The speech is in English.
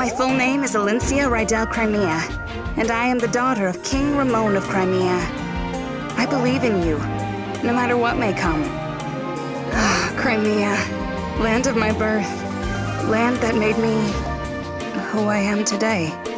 My full name is Elincia Crimea, and I am the daughter of King Ramon of Crimea. I believe in you, no matter what may come. Crimea, land of my birth, land that made me who I am today.